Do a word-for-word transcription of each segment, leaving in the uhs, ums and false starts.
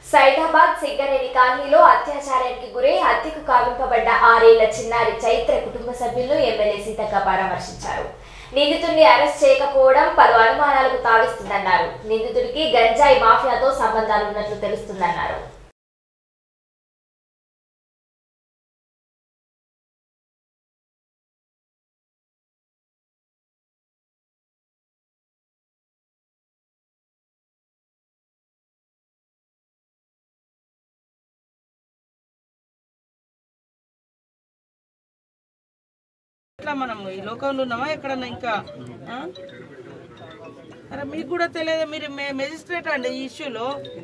సైదాబాద్ సింగరేణి కాలనీలో అత్యాచారానికి గురై హత్యకు కావింపబడ్డ ఆరేళ్ల చిన్నారి చైత్ర కుటుంబ సభ్యులను ఎమ్మెల్యే సీతక్క పరామర్శించారు. నిందితుడిని అరెస్ట్ చేయకపోవడం పలు అనుమానాలకు తావిస్తుందన్నారు. నిందితుడికి గంజాయి మాఫియాతో సంబంధాలు ఉన్నట్లు తెలుస్తుందన్నారు. ఇట్లా మనం ఈ లోకంలో ఉన్నామా ఎక్కడన్నా ఇంకా అరే మీకు కూడా తెలియదు. మీరు మెజిస్ట్రేట్ అండి ఈ ఇష్యూలో.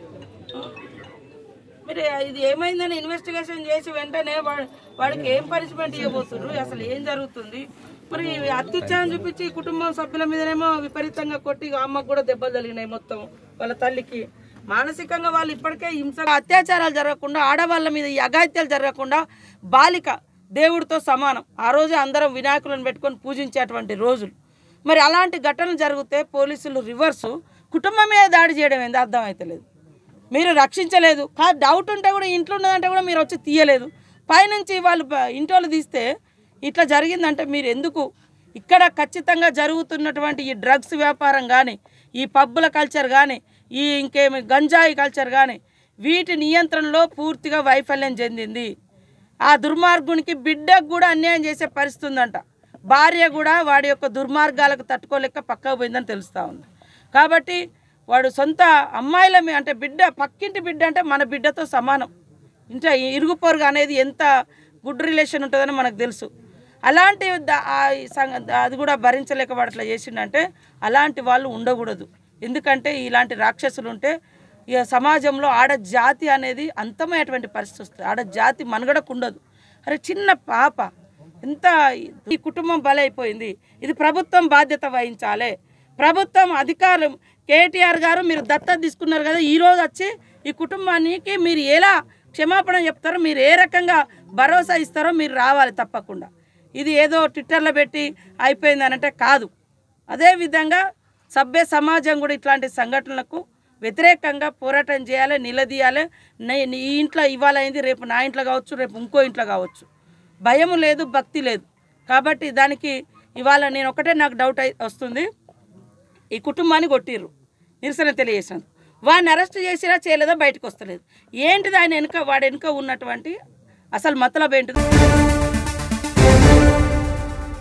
మీరు ఇది ఏమైందని ఇన్వెస్టిగేషన్ చేసి వెంటనే వాడికి ఏం పనిష్మెంట్ ఇవ్వబోతున్నారు, అసలు ఏం జరుగుతుంది? మరి అత్యుత్సాహం చూపించి కుటుంబం సభ్యుల మీదనేమో విపరీతంగా కొట్టి అమ్మకు కూడా దెబ్బలు తగిలినాయి. మొత్తం వాళ్ళ తల్లికి మానసికంగా వాళ్ళు ఇప్పటికే హింస అత్యాచారాలు జరగకుండా, ఆడవాళ్ళ మీద ఈ అఘాయిత్యాలు జరగకుండా బాలిక దేవుడితో సమానం. ఆ రోజు అందరం వినాయకులను పెట్టుకొని పూజించేటువంటి రోజులు. మరి అలాంటి ఘటనలు జరిగితే పోలీసులు రివర్సు కుటుంబం మీద దాడి చేయడం ఏంది అర్థం అవుతలేదు. మీరు రక్షించలేదు. కా డౌట్ ఉంటే కూడా ఇంట్లో ఉన్నదంటే కూడా మీరు వచ్చి తీయలేదు. పైనుంచి వాళ్ళు ఇంట్లో తీస్తే ఇట్లా జరిగిందంటే మీరు ఎందుకు? ఇక్కడ ఖచ్చితంగా జరుగుతున్నటువంటి ఈ డ్రగ్స్ వ్యాపారం కానీ, ఈ పబ్బుల కల్చర్ కానీ, ఈ ఇంకేమి గంజాయి కల్చర్ కానీ, వీటి నియంత్రణలో పూర్తిగా వైఫల్యం చెందింది. ఆ దుర్మార్గునికి బిడ్డకు కూడా అన్యాయం చేసే పరిస్థితి ఉందంట. భార్య కూడా వాడి యొక్క దుర్మార్గాలకు తట్టుకోలేక పక్కకు పోయిందని తెలుస్తూ ఉంది. కాబట్టి వాడు సొంత అమ్మాయిల అంటే బిడ్డ, పక్కింటి బిడ్డ అంటే మన బిడ్డతో సమానం. ఇంకా ఇరుగు పొరుగు అనేది ఎంత గుడ్ రిలేషన్ ఉంటుందని మనకు తెలుసు. అలాంటి అది కూడా భరించలేక వాడు అట్లా చేసిండంటే అలాంటి వాళ్ళు ఉండకూడదు. ఎందుకంటే ఇలాంటి రాక్షసులు ఉంటే ఇక సమాజంలో ఆడ జాతి అనేది అంతమైనటువంటి పరిస్థితి వస్తుంది. ఆడ జాతి మనుగడకు ఉండదు. అరే చిన్న పాప ఎంత ఈ కుటుంబం బలైపోయింది. ఇది ప్రభుత్వం బాధ్యత వహించాలి. ప్రభుత్వం అధికారులు కేటీఆర్ గారు మీరు దత్తత తీసుకున్నారు కదా, ఈరోజు వచ్చి ఈ కుటుంబానికి మీరు ఎలా క్షమాపణ చెప్తారో, మీరు ఏ రకంగా భరోసా ఇస్తారో మీరు రావాలి తప్పకుండా. ఇది ఏదో ట్విట్టర్లో పెట్టి అయిపోయింది అనంటే కాదు. అదేవిధంగా సభ్య సమాజం కూడా ఇట్లాంటి సంఘటనలకు వ్యతిరేకంగా పోరాటం చేయాలి, నిలదీయాలి. ఈ ఇంట్లో ఇవాళ అయింది, రేపు నా ఇంట్లో కావచ్చు, రేపు ఇంకో ఇంట్లో కావచ్చు. భయం లేదు, భక్తి లేదు. కాబట్టి దానికి ఇవాళ నేను ఒకటే నాకు డౌట్ వస్తుంది. ఈ కుటుంబాన్ని కొట్టిర్రు, నిరసన తెలియజేసినందుకు. వాడిని అరెస్ట్ చేసినా చేయలేదో బయటకు వస్తలేదు. ఏంటిది ఆయన వెనుక, వాడి వెనుక ఉన్నటువంటి అసలు మతలబ్ ఏంటిది?